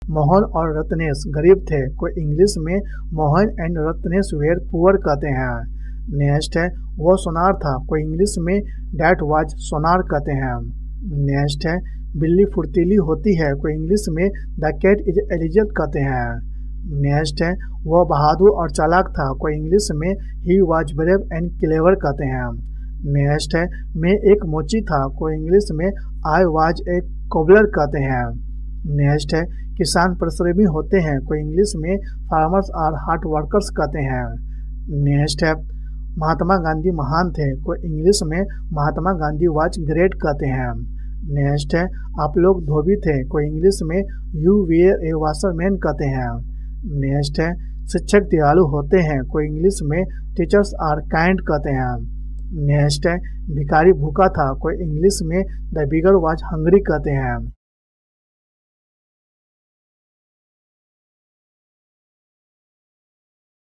मोहन और रत्नेश गरीब थे, कोई इंग्लिश में Mohan and Ratnesh were poor कहते हैं। नेक्स्ट है वो सोनार था, कोई इंग्लिश में डैट वाज सोनार कहते हैं। नेक्स्ट है बिल्ली फुर्तीली होती है, कोई इंग्लिश में द कैट इज एलिजेंट कहते हैं। नेक्स्ट है वह बहादुर और चालाक था, कोई इंग्लिश में he was brave and clever कहते हैं। नेक्स्ट है मैं एक मोची था, कोई इंग्लिश में आई वाज ए कोबलर कहते हैं। नेक्स्ट है किसान परिश्रमी होते हैं, कोई इंग्लिश में फार्मर्स आर हार्ड वर्कर्स कहते हैं। नेक्स्ट है महात्मा गांधी महान थे, कोई इंग्लिश में महात्मा गांधी वाज ग्रेट कहते हैं। नेक्स्ट है आप लोग धोबी थे, कोई इंग्लिश में यू वेयर ए वाशरमैन कहते हैं। नेक्स्ट है शिक्षक दयालु होते हैं, कोई इंग्लिश में टीचर्स आर काइंड कहते हैं। नेक्स्ट है भिखारी भूखा था, कोई इंग्लिश में द बिगर वाज हंग्री कहते हैं।